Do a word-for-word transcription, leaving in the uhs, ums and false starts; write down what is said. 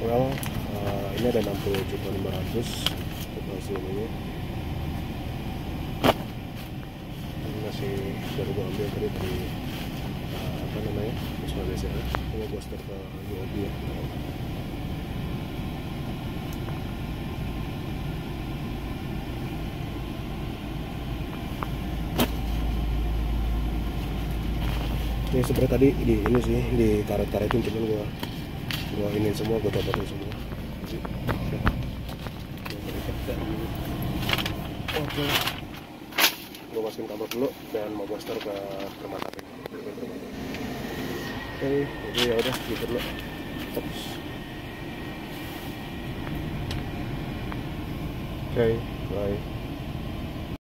well uh, ini ada enam puluh juta lima ratus hasil ini. Ini masih baru gua ambil tadi dari uh, apa namanya Wisma B C A. Coba gua start ke U O B ya. Ini sebenarnya tadi di ini sih di karet-karetin, cuman gua gua ini semua, gua copotin semua. Oke, gua masukin kabel dulu dan mau booster ke permata. Oke, jadi ya udah gitu dulu. Oke, okay, bye.